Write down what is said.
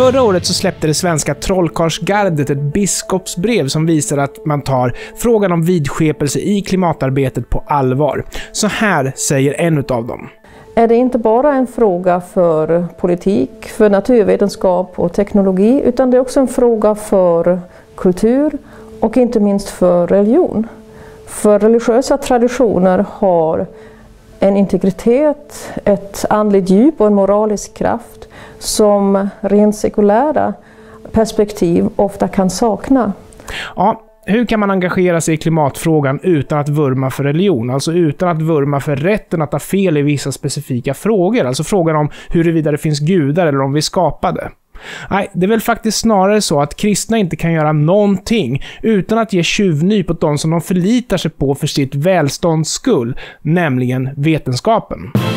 Förra året så släppte det svenska trollkarlsgardet ett biskopsbrev som visar att man tar frågan om vidskepelse i klimatarbetet på allvar. Så här säger en av dem. Är det inte bara en fråga för politik, för naturvetenskap och teknologi, utan det är också en fråga för kultur och inte minst för religion. För religiösa traditioner har en integritet, ett andligt djup och en moralisk kraft som rent sekulära perspektiv ofta kan sakna. Ja, hur kan man engagera sig i klimatfrågan utan att vurma för religion? Alltså utan att vurma för rätten att ha fel i vissa specifika frågor. Alltså frågan om huruvida det finns gudar eller om vi skapade. Nej, det är väl faktiskt snarare så att kristna inte kan göra någonting utan att ge tjuvnyp åt de som de förlitar sig på för sitt välstånds skull, nämligen vetenskapen.